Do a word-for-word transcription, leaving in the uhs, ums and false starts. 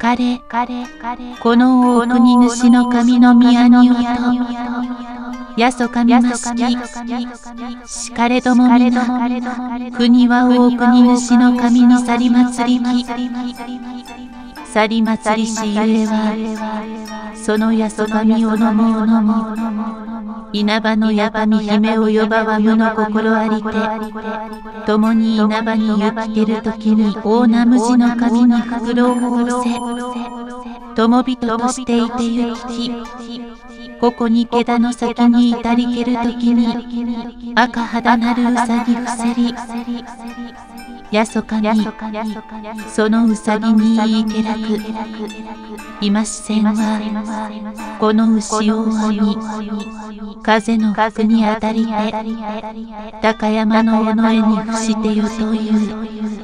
彼、この大国主の神の宮におと、やそ神ましき、しかれども皆、国は大国主の神に去り祭りき、去り祭りしゆえは、そのやそ神をのもおのも、稲葉のやばみ姫を呼ばわむの心ありて、共に稲葉に行きてるときに大名無事の神に袋を覆せ、友人としていて行き、ここに毛田の先に至りけるときに、赤肌なるうさぎ伏せり、やそかに、そのうさぎに言いけらく、今しせんは、この牛を編み、風の服に当たりて、高山の尾上に伏してよという。